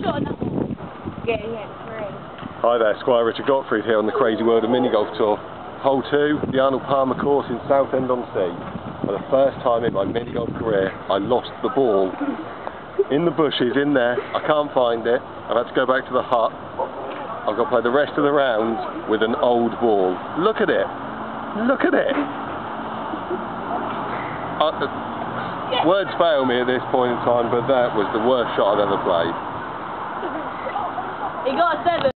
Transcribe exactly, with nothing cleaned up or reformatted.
got another one. Yeah, yeah, three. Hi there, Squire Richard Gottfried here on the Crazy World of Mini Golf Tour. Hole two, the Arnold Palmer course in Southend on Sea. For the first time in my mini golf career, I lost the ball. In the bushes, in there, I can't find it. I've had to go back to the hut. I've got to play the rest of the round with an old ball. Look at it! Look at it! Uh, words fail me at this point in time, but that was the worst shot I've ever played. He got a seven.